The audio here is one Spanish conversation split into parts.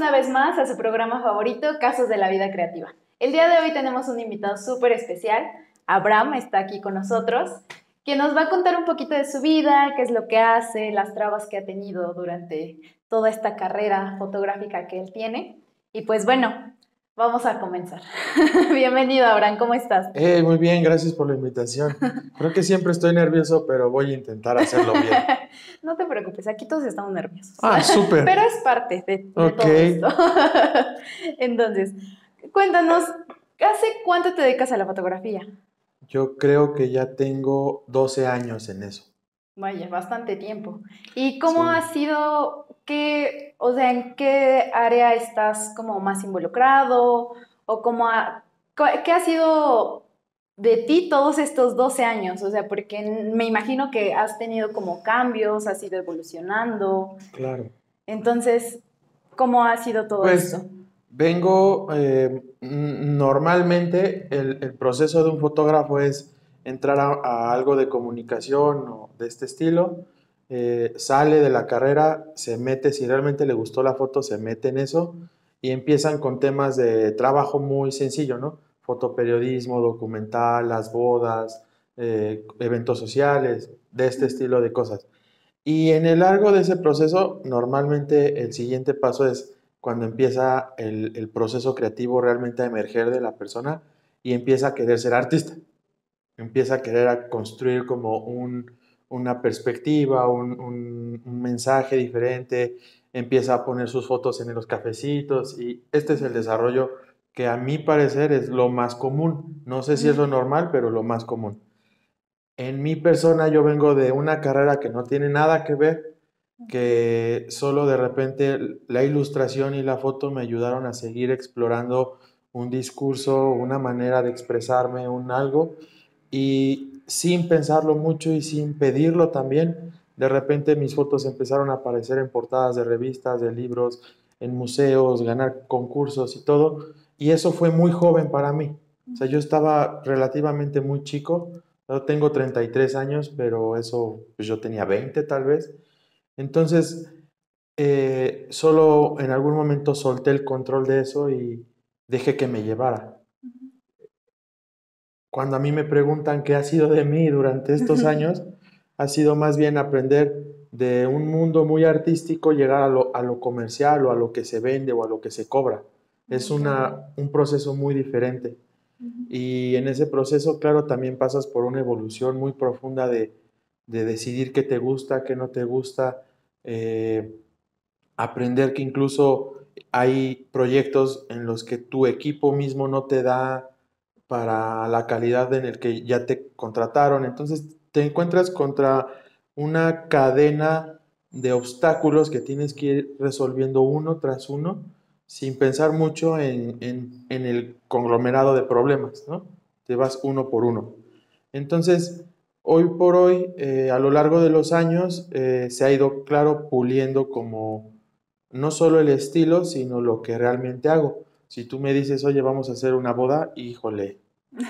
una vez más a su programa favorito, Casos de la Vida Creativa. El día de hoy tenemos un invitado súper especial. Abraham está aquí con nosotros, que nos va a contar un poquito de su vida, qué es lo que hace, las trabas que ha tenido durante toda esta carrera fotográfica que él tiene. Y pues bueno, vamos a comenzar. Bienvenido, Abraham, ¿cómo estás? Muy bien, gracias por la invitación. Creo que siempre estoy nervioso, pero voy a intentar hacerlo bien. No te preocupes, aquí todos estamos nerviosos, Ah, pero súper. es parte de Ok. todo esto. Entonces, cuéntanos, ¿hace cuánto te dedicas a la fotografía? Yo creo que ya tengo 12 años en eso. Vaya, bastante tiempo. ¿Y cómo ha Sí. sido, o sea, en qué área estás como más involucrado? ¿O qué ha sido de ti todos estos 12 años? O sea, porque me imagino que has tenido como cambios, has ido evolucionando. Claro. Entonces, ¿cómo ha sido todo Pues esto? vengo, normalmente el proceso de un fotógrafo es entrar a algo de comunicación o de este estilo, sale de la carrera, se mete, si realmente le gustó la foto, se mete en eso y empiezan con temas de trabajo muy sencillo, ¿no? Fotoperiodismo, documental, las bodas, eventos sociales, de este estilo de cosas. Y en el largo de ese proceso, normalmente el siguiente paso es cuando empieza el proceso creativo realmente a emerger de la persona y empieza a querer ser artista, empieza a querer a construir como una perspectiva, un mensaje diferente, empieza a poner sus fotos en los cafecitos y este es el desarrollo que a mi parecer es lo más común. No sé si es lo normal, pero lo más común. En mi persona yo vengo de una carrera que no tiene nada que ver, que solo de repente la ilustración y la foto me ayudaron a seguir explorando un discurso, una manera de expresarme, un algo, y sin pensarlo mucho y sin pedirlo también, de repente mis fotos empezaron a aparecer en portadas de revistas, de libros, en museos, ganar concursos y todo, y eso fue muy joven para mí. O sea, yo estaba relativamente muy chico. Yo tengo 33 años, pero eso, pues yo tenía 20 tal vez. Entonces, solo en algún momento solté el control de eso y dejé que me llevara. Cuando a mí me preguntan qué ha sido de mí durante estos años, ha sido más bien aprender de un mundo muy artístico, llegar a lo comercial o a lo que se vende o a lo que se cobra. Es un proceso muy diferente. Y en ese proceso, claro, también pasas por una evolución muy profunda de decidir qué te gusta, qué no te gusta, eh, aprender que incluso hay proyectos en los que tu equipo mismo no te da para la calidad en el que ya te contrataron. Entonces te encuentras contra una cadena de obstáculos que tienes que ir resolviendo uno tras uno sin pensar mucho en el conglomerado de problemas, ¿no? Te vas uno por uno. Entonces, hoy por hoy, a lo largo de los años, se ha ido, claro, puliendo como no solo el estilo, sino lo que realmente hago. Si tú me dices, oye, vamos a hacer una boda, híjole,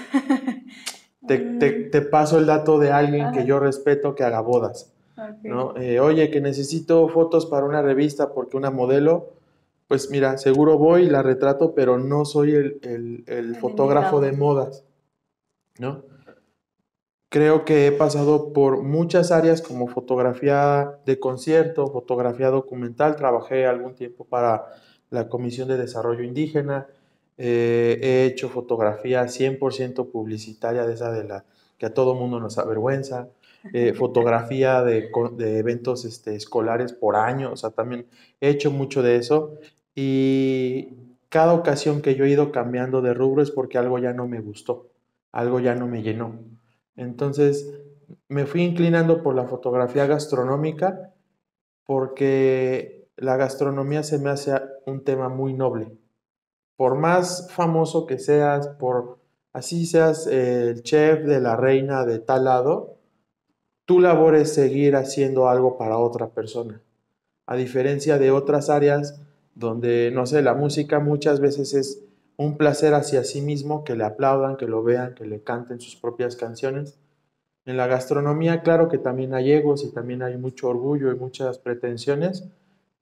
te paso el dato de alguien que Ajá, yo respeto que haga bodas, ok. ¿no? Oye, que necesito fotos para una revista porque una modelo, pues mira, seguro voy y la retrato, pero no soy el El fotógrafo de indicado. modas, ¿no? Creo que he pasado por muchas áreas como fotografía de concierto, fotografía documental. Trabajé algún tiempo para la Comisión de Desarrollo Indígena. He hecho fotografía 100% publicitaria, de esa de la que a todo mundo nos avergüenza. Fotografía de eventos escolares por año. O sea, también he hecho mucho de eso. Y cada ocasión que yo he ido cambiando de rubro es porque algo ya no me gustó, algo ya no me llenó. Entonces me fui inclinando por la fotografía gastronómica porque la gastronomía se me hace un tema muy noble. Por más famoso que seas, por así seas el chef de la reina de tal lado, tu labor es seguir haciendo algo para otra persona. A diferencia de otras áreas donde, no sé, la música muchas veces es un placer hacia sí mismo, que le aplaudan, que lo vean, que le canten sus propias canciones. En la gastronomía, claro que también hay egos y también hay mucho orgullo y muchas pretensiones,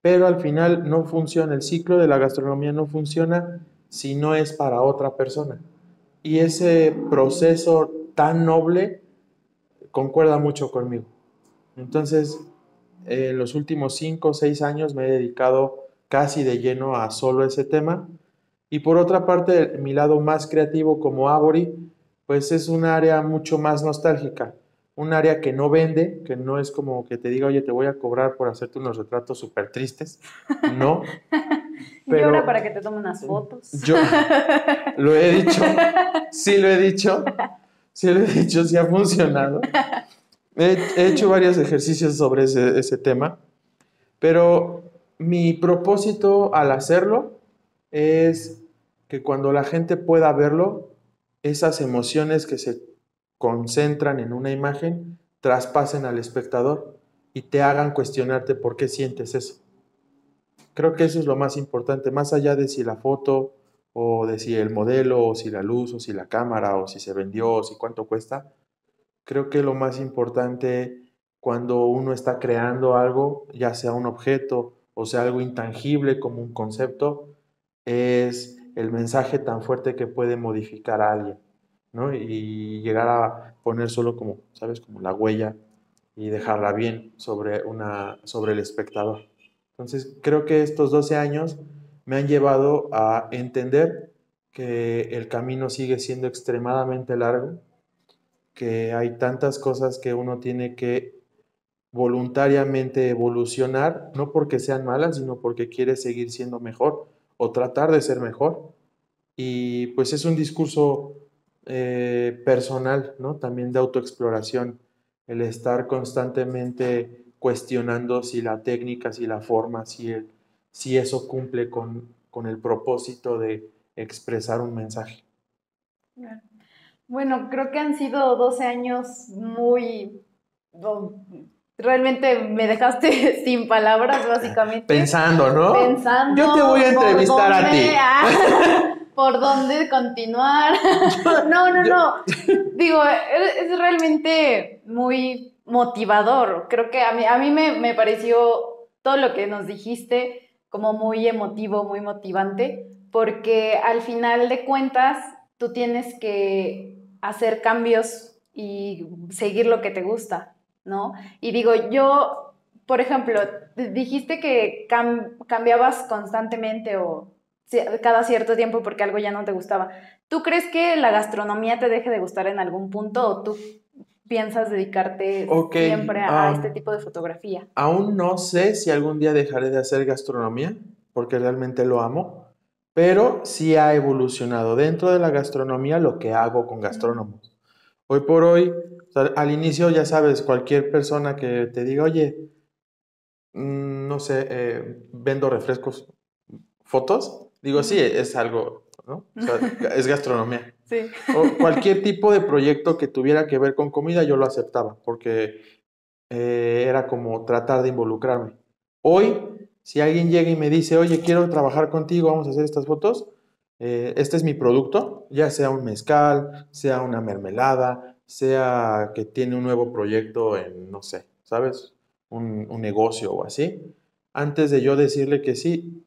pero al final no funciona, el ciclo de la gastronomía no funciona si no es para otra persona. Y ese proceso tan noble concuerda mucho conmigo. Entonces, en los últimos 5 o 6 años me he dedicado casi de lleno a solo ese tema. Y por otra parte, mi lado más creativo como Abori, pues es un área mucho más nostálgica, un área que no vende, que no es como que te diga, oye, te voy a cobrar por hacerte unos retratos súper tristes, no, Y ahora pero para que te tome unas fotos. yo lo he dicho, sí lo he dicho, sí lo he dicho, sí ha funcionado. He hecho varios ejercicios sobre ese tema, pero mi propósito al hacerlo es que cuando la gente pueda verlo, esas emociones que se concentran en una imagen traspasen al espectador y te hagan cuestionarte por qué sientes eso. Creo que eso es lo más importante, más allá de si la foto o de si el modelo o si la luz o si la cámara o si se vendió o si cuánto cuesta. Creo que lo más importante cuando uno está creando algo, ya sea un objeto o sea algo intangible como un concepto, es el mensaje tan fuerte que puede modificar a alguien, ¿no? Y llegar a poner solo como, ¿sabes? Como la huella y dejarla bien sobre el espectador. Entonces, creo que estos 12 años me han llevado a entender que el camino sigue siendo extremadamente largo, que hay tantas cosas que uno tiene que voluntariamente evolucionar, no porque sean malas, sino porque quiere seguir siendo mejor o tratar de ser mejor. Y pues es un discurso personal, ¿no? También de autoexploración, el estar constantemente cuestionando si la técnica, si la forma, si eso cumple con el propósito de expresar un mensaje. Bueno, creo que han sido 12 años muy... Realmente me dejaste sin palabras, básicamente. Pensando, ¿no? Pensando. Yo te voy a entrevistar a ti. ¿Por dónde continuar? No. Digo, es realmente muy motivador. Creo que a mí me pareció todo lo que nos dijiste como muy emotivo, muy motivante, porque al final de cuentas tú tienes que hacer cambios y seguir lo que te gusta, ¿no? Y digo, yo, por ejemplo, dijiste que cambiabas constantemente o cada cierto tiempo porque algo ya no te gustaba. ¿Tú crees que la gastronomía te deje de gustar en algún punto o tú piensas dedicarte siempre a este tipo de fotografía? Aún no sé si algún día dejaré de hacer gastronomía, porque realmente lo amo, pero sí ha evolucionado dentro de la gastronomía lo que hago con gastrónomos. Hoy por hoy, o sea, al inicio ya sabes, cualquier persona que te diga, oye, no sé, vendo refrescos, fotos, digo, sí, es algo, ¿no? O sea, es gastronomía. Sí. O cualquier tipo de proyecto que tuviera que ver con comida, yo lo aceptaba, porque era como tratar de involucrarme. Hoy, si alguien llega y me dice, oye, quiero trabajar contigo, vamos a hacer estas fotos, este es mi producto, ya sea un mezcal, sea una mermelada, sea que tiene un nuevo proyecto en, no sé, ¿sabes? Un negocio o así. Antes de yo decirle que sí,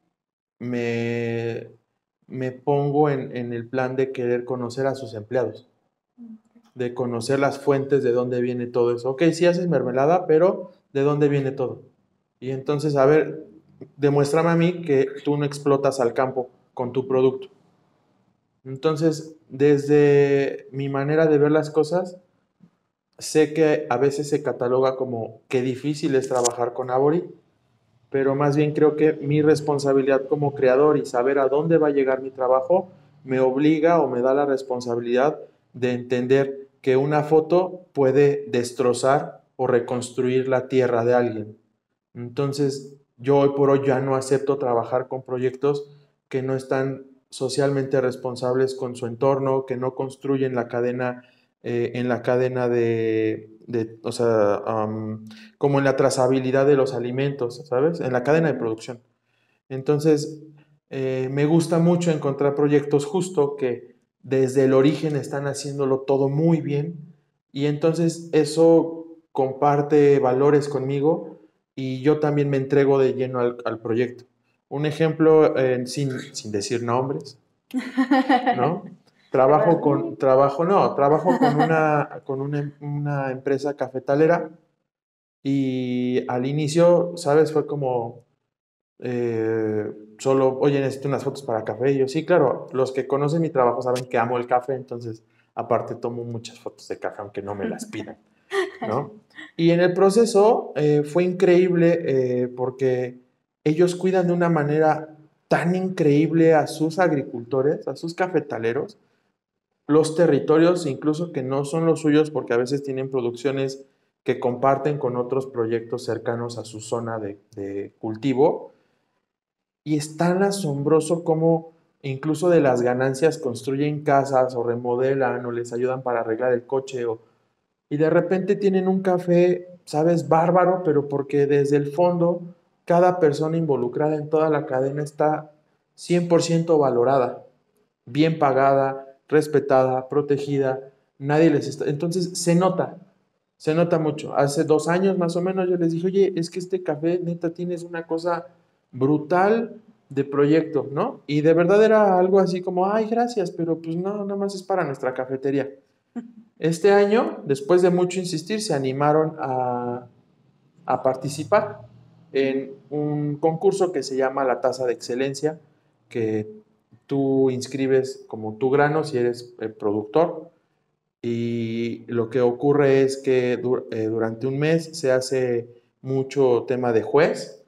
me, me pongo en el plan de querer conocer a sus empleados, de conocer las fuentes de dónde viene todo eso. Ok, sí haces mermelada, pero ¿de dónde viene todo? Y entonces, a ver, demuéstrame a mí que tú no explotas al campo con tu producto. Entonces, desde mi manera de ver las cosas, sé que a veces se cataloga como que difícil es trabajar con Abori, pero más bien creo que mi responsabilidad como creador y saber a dónde va a llegar mi trabajo me obliga o me da la responsabilidad de entender que una foto puede destrozar o reconstruir la tierra de alguien. Entonces, yo hoy por hoy ya no acepto trabajar con proyectos que no están socialmente responsables con su entorno, que no construyen la cadena, en la cadena o sea, como en la trazabilidad de los alimentos, ¿sabes? En la cadena de producción. Entonces, me gusta mucho encontrar proyectos justo que desde el origen están haciéndolo todo muy bien y entonces eso comparte valores conmigo y yo también me entrego de lleno al proyecto. Un ejemplo, sin decir nombres, ¿no? Trabajo con una empresa cafetalera y al inicio, ¿sabes? Fue como, solo, oye, necesito unas fotos para café. Y yo, sí, claro, los que conocen mi trabajo saben que amo el café, entonces aparte tomo muchas fotos de café, aunque no me las pidan, ¿no? Y en el proceso fue increíble porque ellos cuidan de una manera tan increíble a sus agricultores, a sus cafetaleros, los territorios incluso que no son los suyos porque a veces tienen producciones que comparten con otros proyectos cercanos a su zona de cultivo. Y es tan asombroso como incluso de las ganancias construyen casas o remodelan o les ayudan para arreglar el coche y de repente tienen un café, sabes, bárbaro, pero porque desde el fondo cada persona involucrada en toda la cadena está 100% valorada, bien pagada, respetada, protegida, nadie les está... Entonces se nota mucho. Hace 2 años más o menos yo les dije, oye, es que este café neta tienes una cosa brutal de proyecto, ¿no? Y de verdad era algo así como, ay, gracias, pero pues no, nada más es para nuestra cafetería. Este año, después de mucho insistir, se animaron a participar en un concurso que se llama la Taza de Excelencia, que tú inscribes como tu grano si eres productor. Y lo que ocurre es que durante un mes se hace mucho tema de juez.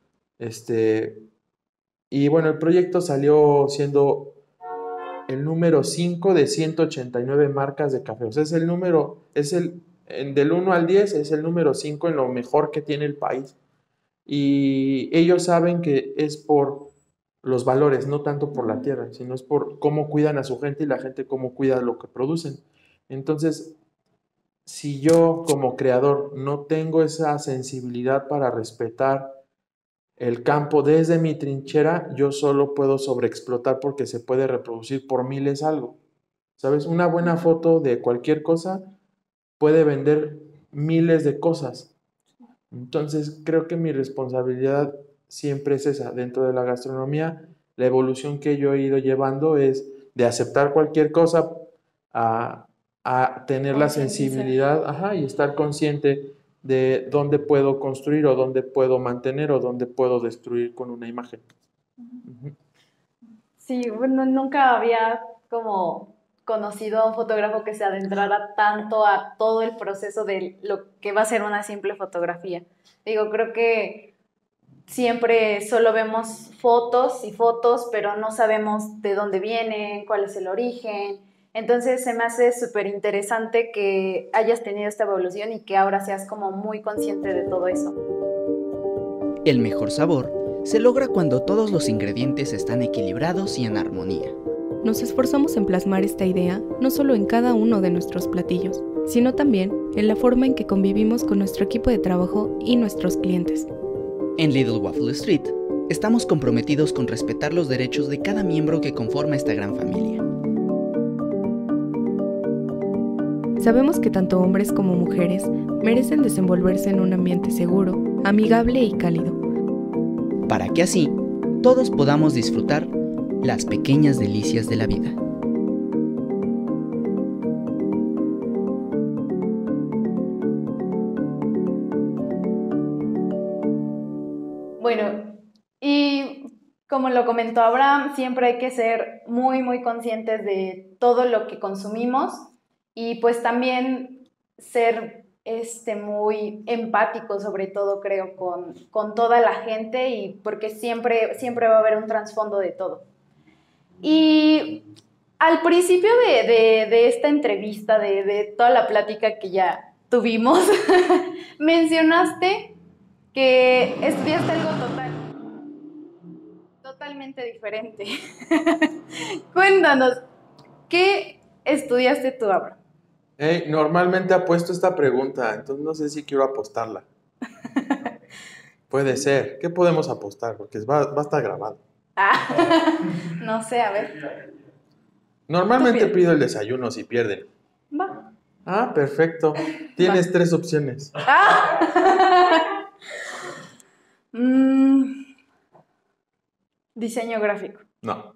Y bueno, el proyecto salió siendo el número 5 de 189 marcas de café. O sea, del 1 al 10 es el número 5 en lo mejor que tiene el país. Y ellos saben que es por los valores, no tanto por la tierra, sino es por cómo cuidan a su gente y la gente cómo cuida lo que producen. Entonces, si yo como creador no tengo esa sensibilidad para respetar el campo desde mi trinchera, yo solo puedo sobreexplotar porque se puede reproducir por miles algo. ¿Sabes? Una buena foto de cualquier cosa puede vender miles de cosas. Entonces, creo que mi responsabilidad siempre es esa. Dentro de la gastronomía, la evolución que yo he ido llevando es de aceptar cualquier cosa a, a tener la sensibilidad, ajá, y estar consciente de dónde puedo construir o dónde puedo mantener o dónde puedo destruir con una imagen. Uh-huh. Sí, bueno, nunca había como conocido a un fotógrafo que se adentrara tanto a todo el proceso de lo que va a ser una simple fotografía. Digo, creo que siempre solo vemos fotos y fotos, pero no sabemos de dónde vienen, cuál es el origen. Entonces se me hace súper interesante que hayas tenido esta evolución y que ahora seas como muy consciente de todo eso. El mejor sabor se logra cuando todos los ingredientes están equilibrados y en armonía. Nos esforzamos en plasmar esta idea no solo en cada uno de nuestros platillos, sino también en la forma en que convivimos con nuestro equipo de trabajo y nuestros clientes. En Little Waffle Street, estamos comprometidos con respetar los derechos de cada miembro que conforma esta gran familia. Sabemos que tanto hombres como mujeres merecen desenvolverse en un ambiente seguro, amigable y cálido, para que así todos podamos disfrutar las pequeñas delicias de la vida. Bueno, y como lo comentó Abraham, siempre hay que ser muy, muy conscientes de todo lo que consumimos y pues también ser muy empático, sobre todo creo, con toda la gente y porque siempre va a haber un trasfondo de todo. Y al principio de esta entrevista, de toda la plática que ya tuvimos, mencionaste que estudiaste algo totalmente diferente. Cuéntanos, ¿qué estudiaste tú, Abraham? Normalmente apuesto esta pregunta, entonces no sé si quiero apostarla. Puede ser. ¿Qué podemos apostar? Porque va a estar grabado. No sé, a ver. Normalmente pido el desayuno si pierden. Va. Perfecto. Tienes 3 opciones. Diseño gráfico. No.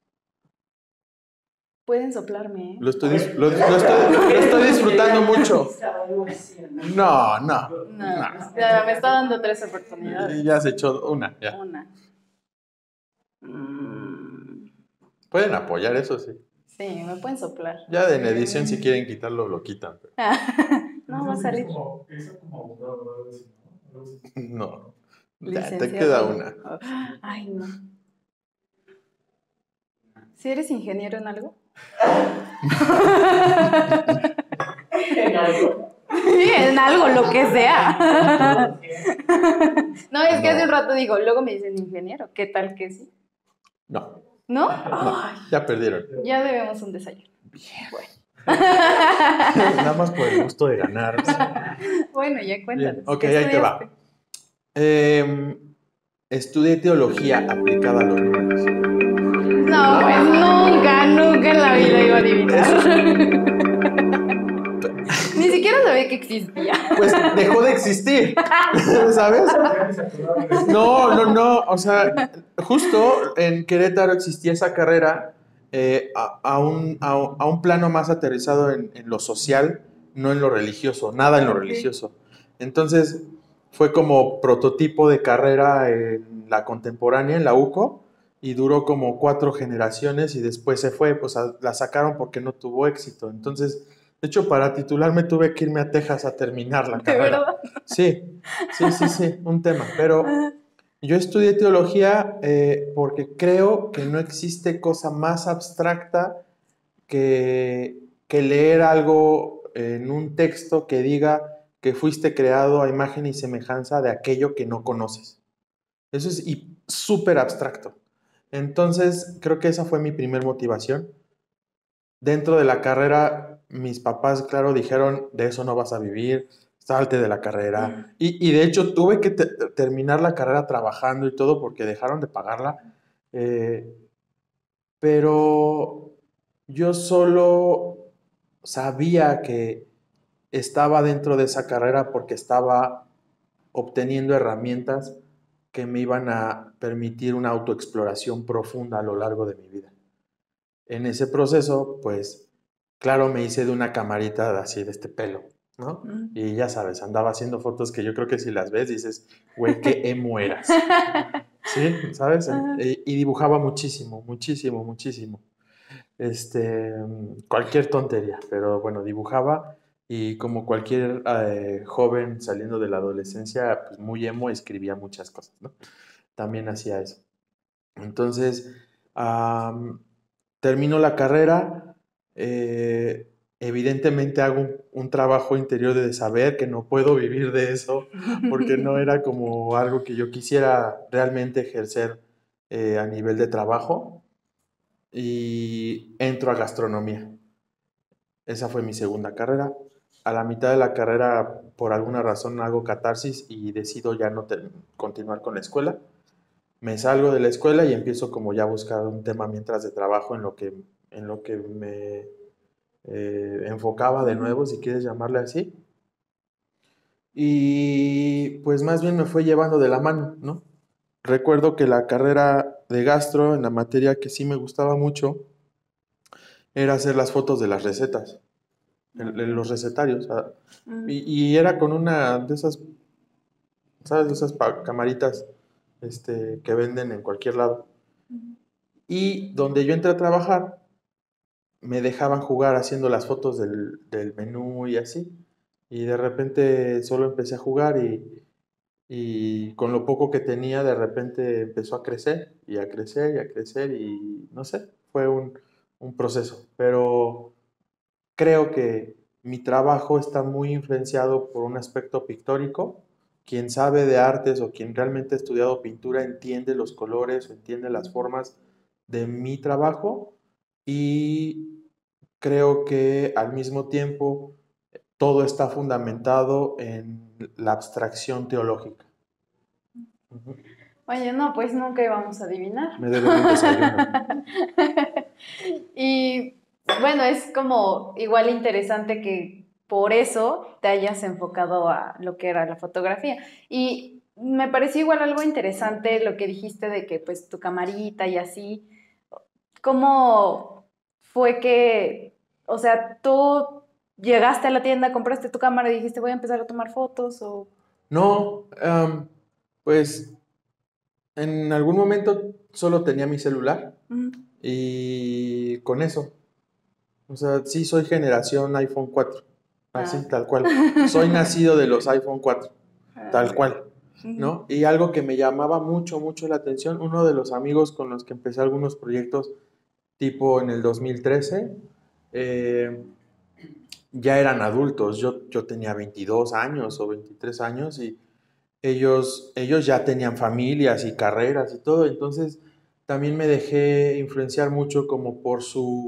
Pueden soplarme, ¿eh? Lo estoy disfrutando mucho. No. No, ya me está dando 3 oportunidades. Ya has hecho una, ya. Una. Pueden apoyar, eso sí. Sí, me pueden soplar. Ya en edición, si quieren quitarlo, lo quitan. No, va a salir. No. Ya, te Licenciado. queda una. Ay, no. ¿Si eres ingeniero en algo? En algo. Sí, en algo, lo que sea. No, es que hace un rato digo, luego me dicen ingeniero. ¿Qué tal que sí? No, ¿No? ya perdieron. Ya debemos un desayuno. Bueno. Nada más por el gusto de ganar. Bueno, ya cuéntanos. Bien. Ok, ¿Qué ahí te va. Estudié teología aplicada a los números. No, pues nunca en la vida iba a adivinar. Ni siquiera sabía que existía. Pues dejó de existir, ¿sabes? No, o sea, justo en Querétaro existía esa carrera a un plano más aterrizado en lo social, no en lo religioso, nada en lo religioso. Entonces fue como prototipo de carrera en la contemporánea, en la UCO, y duró como 4 generaciones y después se fue, pues la sacaron porque no tuvo éxito. Entonces, de hecho, para titularme tuve que irme a Texas a terminar la carrera. ¿De verdad? Sí, un tema. Pero yo estudié teología porque creo que no existe cosa más abstracta que leer algo en un texto que diga que fuiste creado a imagen y semejanza de aquello que no conoces. Eso es súper abstracto. Entonces, creo que esa fue mi primer motivación. Dentro de la carrera, mis papás, claro, dijeron, de eso no vas a vivir, salte de la carrera. Y de hecho, tuve que terminar la carrera trabajando y todo porque dejaron de pagarla. Pero yo solo sabía que estaba dentro de esa carrera porque estaba obteniendo herramientas que me iban a permitir una autoexploración profunda a lo largo de mi vida. En ese proceso, pues, claro, me hice de una camarita así de este pelo, ¿no? Y ya sabes, andaba haciendo fotos que yo creo que si las ves dices, güey, qué emo eras. ¿Sí? ¿Sabes? Y dibujaba muchísimo. Cualquier tontería, pero bueno, dibujaba y como cualquier joven saliendo de la adolescencia, pues muy emo, escribía muchas cosas, ¿no? También hacía eso. Entonces, termino la carrera, evidentemente hago un trabajo interior de saber que no puedo vivir de eso, porque no era como algo que yo quisiera realmente ejercer a nivel de trabajo, y entro a gastronomía. Esa fue mi segunda carrera. A la mitad de la carrera, por alguna razón, hago catarsis y decido ya no continuar con la escuela. Me salgo de la escuela y empiezo como ya a buscar un tema mientras de trabajo en lo que me enfocaba de nuevo, si quieres llamarle así. Y pues más bien me fue llevando de la mano, ¿no? Recuerdo que la carrera de gastro, en la materia que sí me gustaba mucho, era hacer las fotos de las recetas, los recetarios. Y era con una de esas, ¿sabes? De esas camaritas que venden en cualquier lado. Y donde yo entré a trabajar, me dejaban jugar haciendo las fotos del menú y así. Y de repente solo empecé a jugar y con lo poco que tenía, de repente empezó a crecer y a crecer y a crecer y no sé, fue un proceso. Pero creo que mi trabajo está muy influenciado por un aspecto pictórico. Quien sabe de artes o quien realmente ha estudiado pintura entiende los colores o entiende las formas de mi trabajo, y creo que al mismo tiempo todo está fundamentado en la abstracción teológica. Oye, no, pues nunca íbamos a adivinar. Me deben un desayuno. Y bueno, es como igual interesante que por eso te hayas enfocado a lo que era la fotografía. Y me pareció igual algo interesante lo que dijiste de que pues tu camarita y así. ¿Cómo fue que, o sea, tú llegaste a la tienda, compraste tu cámara y dijiste voy a empezar a tomar fotos o... No, pues en algún momento solo tenía mi celular Ujú. y con eso. O sea, sí soy generación iPhone 4, así, Ah. tal cual. Soy nacido de los iPhone 4, tal cual, Ujú. ¿no? Y algo que me llamaba mucho, mucho la atención, uno de los amigos con los que empecé algunos proyectos, tipo en el 2013, ya eran adultos. Yo tenía 22 años o 23 años y ellos ya tenían familias y carreras y todo. Entonces también me dejé influenciar mucho como por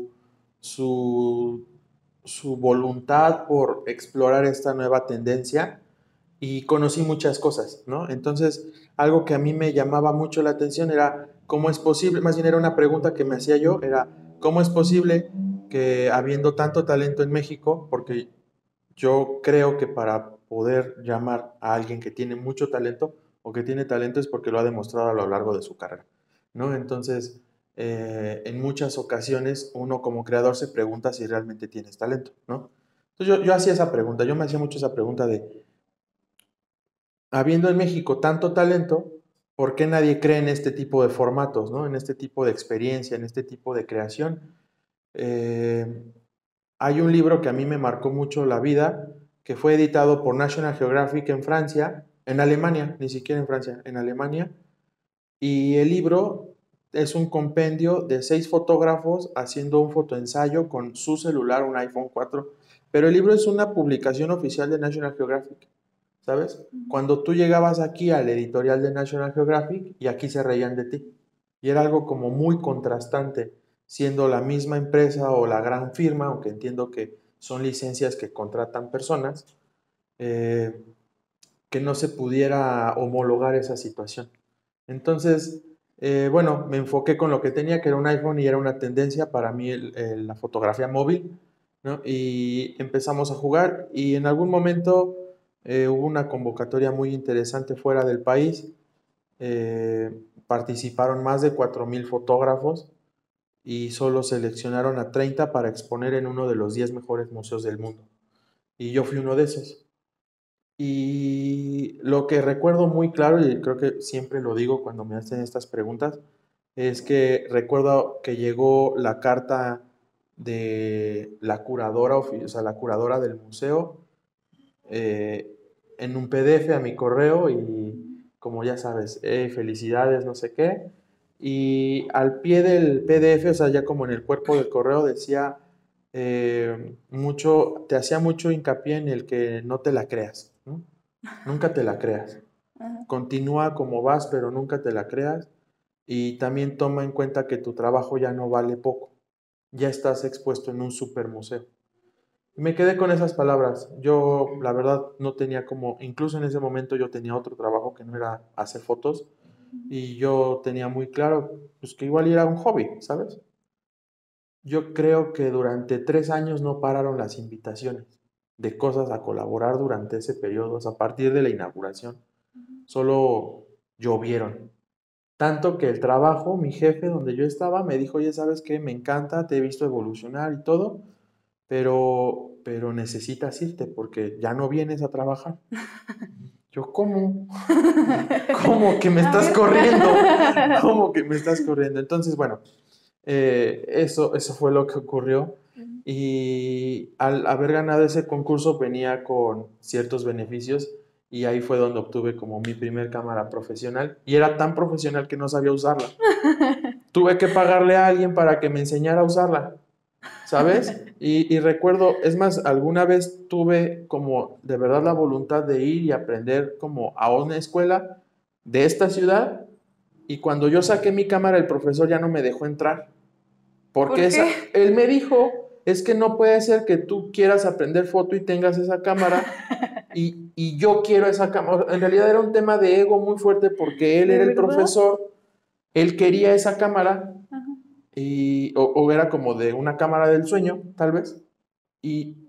su, su voluntad por explorar esta nueva tendencia y conocí muchas cosas, ¿no? Entonces, algo que a mí me llamaba mucho la atención era cómo es posible, más bien era una pregunta que me hacía yo, era cómo es posible que habiendo tanto talento en México, porque yo creo que para poder llamar a alguien que tiene mucho talento o que tiene talento es porque lo ha demostrado a lo largo de su carrera, ¿no? Entonces, en muchas ocasiones uno como creador se pregunta si realmente tienes talento, ¿no? Entonces yo hacía esa pregunta, yo me hacía mucho esa pregunta de, habiendo en México tanto talento, ¿por qué nadie cree en este tipo de formatos, ¿no? En este tipo de experiencia, en este tipo de creación? Eh, Hay un libro que a mí me marcó mucho la vida, que fue editado por National Geographic en Francia, en Alemania, ni siquiera en Francia, en Alemania, y el libro es un compendio de 6 fotógrafos haciendo un fotoensayo con su celular, un iPhone 4, pero el libro es una publicación oficial de National Geographic, ¿sabes? Cuando tú llegabas aquí al editorial de National Geographic y aquí se reían de ti, y era algo como muy contrastante, siendo la misma empresa o la gran firma, aunque entiendo que son licencias que contratan personas, eh, que no se pudiera homologar esa situación. Entonces, bueno, me enfoqué con lo que tenía, que era un iPhone y era una tendencia para mí la fotografía móvil, ¿no? Y empezamos a jugar y en algún momento hubo una convocatoria muy interesante fuera del país. Participaron más de 4,000 fotógrafos y solo seleccionaron a 30 para exponer en uno de los 10 mejores museos del mundo. Y yo fui uno de esos. Y lo que recuerdo muy claro, y creo que siempre lo digo cuando me hacen estas preguntas, es que recuerdo que llegó la carta de la curadora, o sea, la curadora del museo, eh, en un PDF a mi correo y como ya sabes, felicidades, no sé qué. Y al pie del PDF, o sea, ya como en el cuerpo del correo decía mucho, te hacía mucho hincapié en el que no te la creas, ¿no? Nunca te la creas. Ajá. Continúa como vas, pero nunca te la creas. Y también toma en cuenta que tu trabajo ya no vale poco. Ya estás expuesto en un super museo. Me quedé con esas palabras. Yo, la verdad, no tenía como, incluso en ese momento yo tenía otro trabajo que no era hacer fotos y yo tenía muy claro, pues que igual era un hobby, ¿sabes? Yo creo que durante 3 años no pararon las invitaciones de cosas a colaborar durante ese periodo, o sea, a partir de la inauguración, solo llovieron. Tanto que el trabajo, mi jefe donde yo estaba, me dijo, oye, ¿sabes qué? Me encanta, te he visto evolucionar y todo, pero necesitas irte porque ya no vienes a trabajar. Yo, ¿cómo? ¿Cómo que me A estás ver. corriendo? ¿Cómo que me estás corriendo? Entonces, bueno, eso fue lo que ocurrió. Y al haber ganado ese concurso venía con ciertos beneficios y ahí fue donde obtuve como mi primer cámara profesional y era tan profesional que no sabía usarla. Tuve que pagarle a alguien para que me enseñara a usarla, ¿sabes? Y recuerdo, es más, alguna vez tuve como de verdad la voluntad de ir y aprender como a una escuela de esta ciudad y cuando yo saqué mi cámara el profesor ya no me dejó entrar. Porque ¿Por qué? él me dijo, es que no puede ser que tú quieras aprender foto y tengas esa cámara y yo quiero esa cámara. En realidad era un tema de ego muy fuerte porque él ¿De era el verdad? profesor, él quería esa cámara Ajá. o era como de una cámara del sueño, tal vez. Y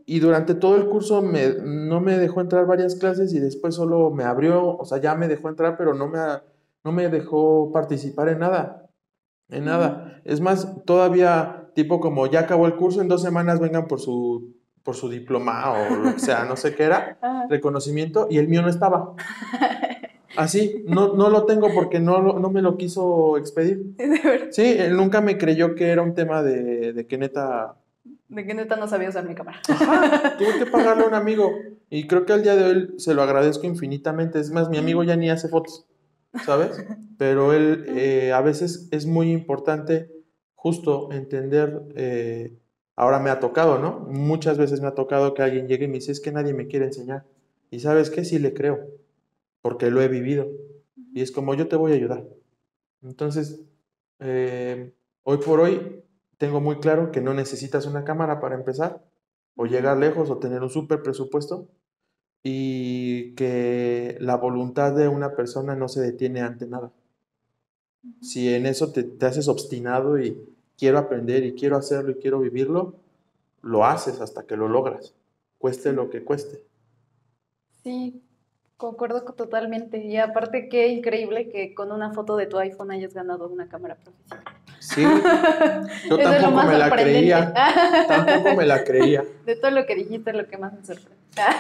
y durante todo el curso no me dejó entrar varias clases y después solo me abrió, o sea, ya me dejó entrar, pero no me dejó participar en nada, en nada. Es más, todavía tipo como ya acabó el curso, en 2 semanas vengan por su diploma o lo que sea, no sé qué era, reconocimiento, y el mío no estaba. Así, no lo tengo porque no me lo quiso expedir. Sí, él nunca me creyó que era un tema de que neta... De que neta no sabía usar mi cámara. Ajá, tuve que pagarle a un amigo y creo que al día de hoy se lo agradezco infinitamente. Es más, mi amigo ya ni hace fotos, ¿sabes? Pero él a veces es muy importante justo entender, ahora me ha tocado, ¿no? Muchas veces me ha tocado que alguien llegue y me dice, es que nadie me quiere enseñar. Y ¿sabes qué? Sí le creo, porque lo he vivido. Y es como, yo te voy a ayudar. Entonces, hoy por hoy tengo muy claro que no necesitas una cámara para empezar, o llegar lejos, o tener un súper presupuesto, y que la voluntad de una persona no se detiene ante nada. Si en eso te haces obstinado y quiero aprender y quiero hacerlo y quiero vivirlo, lo haces hasta que lo logras, cueste lo que cueste. Sí, concuerdo totalmente. Y aparte, qué increíble que con una foto de tu iPhone hayas ganado una cámara profesional. Sí, yo Eso es lo tampoco más me la sorprendente. creía, tampoco me la creía. De todo lo que dijiste es lo que más me sorprende.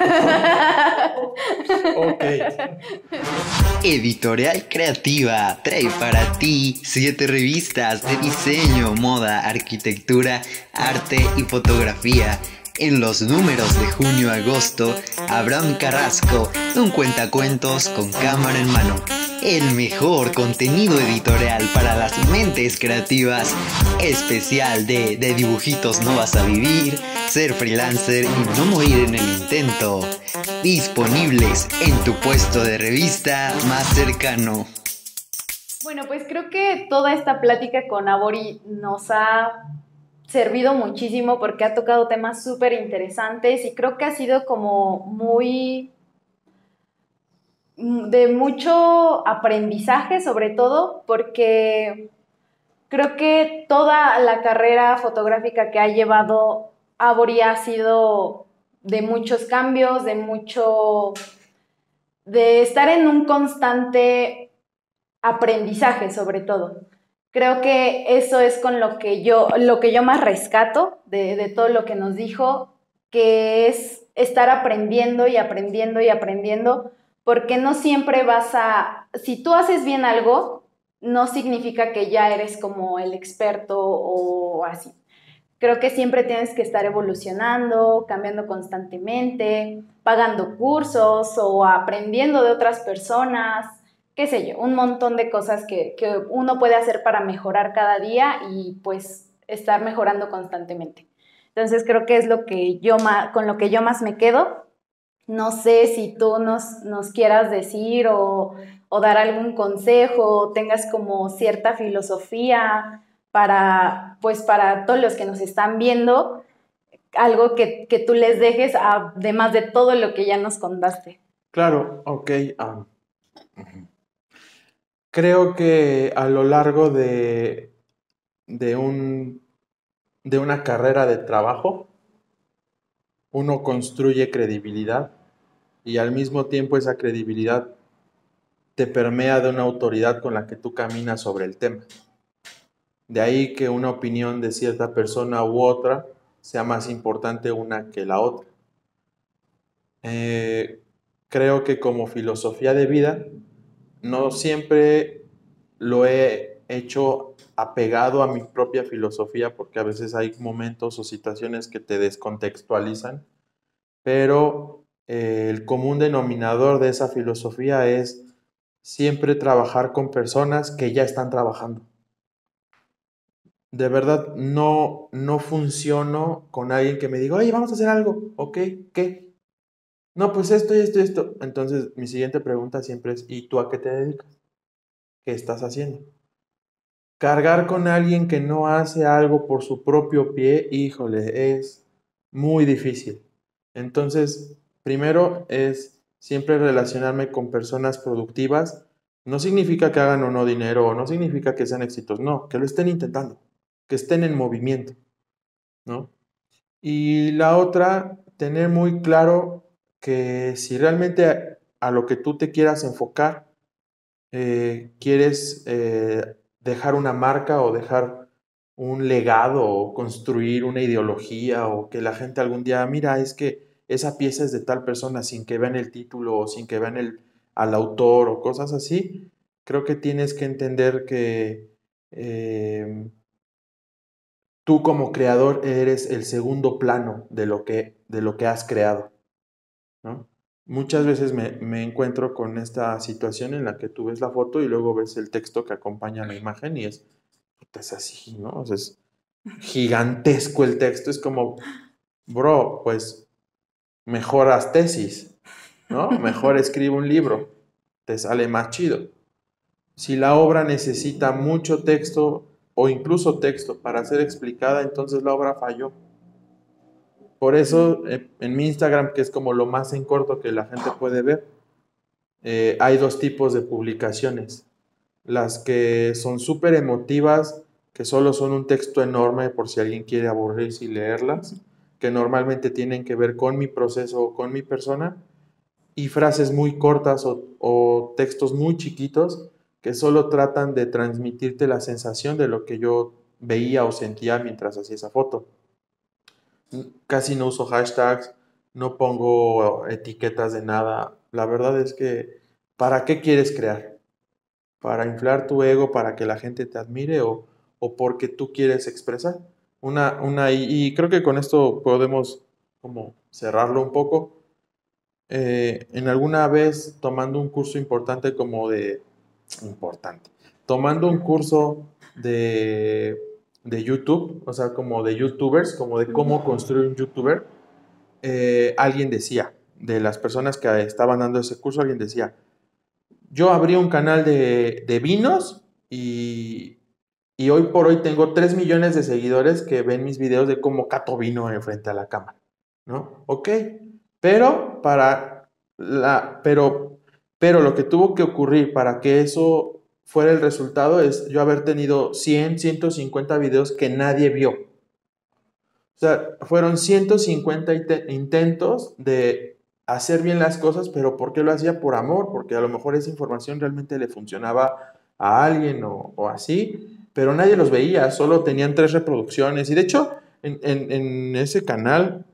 Ok. Editorial Creativa trae para ti 7 revistas de diseño, moda, arquitectura, arte y fotografía. En los números de junio-agosto, Abraham Carrasco, un cuentacuentos con cámara en mano. El mejor contenido editorial para las mentes creativas. Especial de dibujitos no vas a vivir, ser freelancer y no morir en el intento. Disponibles en tu puesto de revista más cercano. Bueno, pues creo que toda esta plática con Abori nos ha servido muchísimo porque ha tocado temas súper interesantes y creo que ha sido como muy de mucho aprendizaje, sobre todo porque creo que toda la carrera fotográfica que ha llevado Abori ha sido de muchos cambios, de estar en un constante aprendizaje, sobre todo. Creo que eso es con lo que yo más rescato de todo lo que nos dijo, que es estar aprendiendo y aprendiendo y aprendiendo, porque no siempre si tú haces bien algo, no significa que ya eres como el experto o así. Creo que siempre tienes que estar evolucionando, cambiando constantemente, pagando cursos o aprendiendo de otras personas, qué sé yo, un montón de cosas que uno puede hacer para mejorar cada día y pues estar mejorando constantemente. Entonces creo que es con lo que yo más me quedo. No sé si tú nos quieras decir o dar algún consejo o tengas como cierta filosofía para todos los que nos están viendo, algo que tú les dejes además de todo lo que ya nos contaste. Claro, ok. Creo que a lo largo de una carrera de trabajo, uno construye credibilidad y al mismo tiempo esa credibilidad te permea de una autoridad con la que tú caminas sobre el tema. De ahí que una opinión de cierta persona u otra sea más importante una que la otra. Creo que como filosofía de vida, no siempre lo he hecho apegado a mi propia filosofía, porque a veces hay momentos o situaciones que te descontextualizan, pero el común denominador de esa filosofía es siempre trabajar con personas que ya están trabajando. De verdad, no funciono con alguien que me diga, oye, vamos a hacer algo, ok, ¿qué? No, pues esto y esto y esto. Entonces, mi siguiente pregunta siempre es, ¿y tú a qué te dedicas? ¿Qué estás haciendo? Cargar con alguien que no hace algo por su propio pie, híjole, es muy difícil. Entonces, primero es siempre relacionarme con personas productivas. No significa que hagan o no dinero, o no significa que sean éxitos, no, que lo estén intentando, que estén en movimiento, ¿no? Y la otra, tener muy claro que si realmente a lo que tú te quieras enfocar, quieres dejar una marca o dejar un legado o construir una ideología o que la gente algún día, mira, es que esa pieza es de tal persona sin que vean el título o sin que vean al autor o cosas así, creo que tienes que entender que tú como creador eres el segundo plano de lo que has creado, ¿no? Muchas veces me encuentro con esta situación en la que tú ves la foto y luego ves el texto que acompaña la imagen y es así, ¿no? O sea, es gigantesco el texto, es como, bro, pues mejor haz tesis, ¿no? Mejor escribe un libro, te sale más chido. Si la obra necesita mucho texto o incluso texto para ser explicada, entonces la obra falló. Por eso en mi Instagram, que es como lo más en corto que la gente puede ver, hay dos tipos de publicaciones. Las que son súper emotivas, que solo son un texto enorme por si alguien quiere aburrirse y leerlas, que normalmente tienen que ver con mi proceso o con mi persona, y frases muy cortas o textos muy chiquitos que solo tratan de transmitirte la sensación de lo que yo veía o sentía mientras hacía esa foto. Casi no uso hashtags, no pongo etiquetas de nada. La verdad es que, ¿para qué quieres crear? ¿Para inflar tu ego, para que la gente te admire o porque tú quieres expresar? Y creo que con esto podemos como cerrarlo un poco. En alguna vez tomando un curso importante tomando un curso de YouTube, o sea, como de YouTubers, como de cómo construir un YouTuber, alguien decía, de las personas que estaban dando ese curso, alguien decía, yo abrí un canal de vinos y hoy por hoy tengo 3 millones de seguidores que ven mis videos de cómo cato vino enfrente a la cámara, ¿no? Ok, pero pero lo que tuvo que ocurrir para que eso fuera el resultado es yo haber tenido 100, 150 videos que nadie vio. O sea, fueron 150 intentos de hacer bien las cosas, pero ¿por qué lo hacía? Por amor, porque a lo mejor esa información realmente le funcionaba a alguien o así, pero nadie los veía, solo tenían 3 reproducciones. Y de hecho, en ese canal,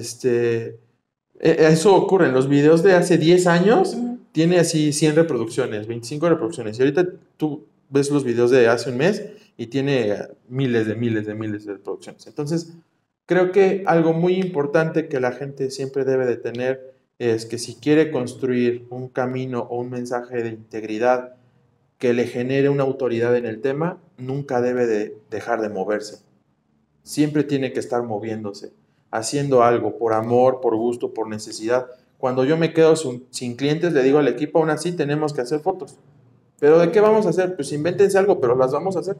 eso ocurre. En los videos de hace 10 años, tiene así 100 reproducciones, 25 reproducciones. Y ahorita tú ves los videos de hace un mes y tiene miles de reproducciones. Entonces, creo que algo muy importante que la gente siempre debe de tener es que si quiere construir un camino o un mensaje de integridad que le genere una autoridad en el tema, nunca debe de dejar de moverse. Siempre tiene que estar moviéndose, haciendo algo por amor, por gusto, por necesidad. Cuando yo me quedo sin clientes, le digo al equipo, aún así tenemos que hacer fotos. ¿Pero de qué vamos a hacer? Pues invéntense algo, pero las vamos a hacer.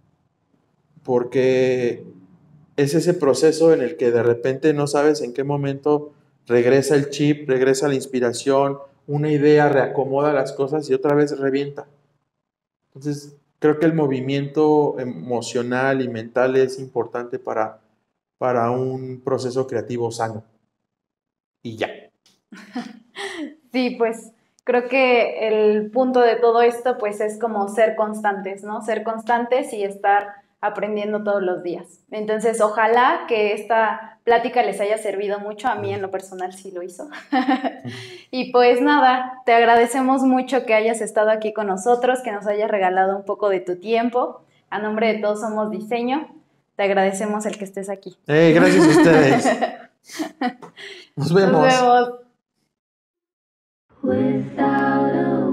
Porque es ese proceso en el que de repente no sabes en qué momento regresa el chip, regresa la inspiración, una idea reacomoda las cosas y otra vez revienta. Entonces, creo que el movimiento emocional y mental es importante para un proceso creativo sano. Y ya. Sí, pues creo que el punto de todo esto pues es como ser constantes, ¿no? Ser constantes y estar aprendiendo todos los días. Entonces, ojalá que esta plática les haya servido mucho. A mí en lo personal sí lo hizo. Y pues nada, te agradecemos mucho que hayas estado aquí con nosotros, que nos hayas regalado un poco de tu tiempo. A nombre de Todos Somos Diseño, te agradecemos el que estés aquí. Gracias a ustedes. Nos vemos. Nos vemos.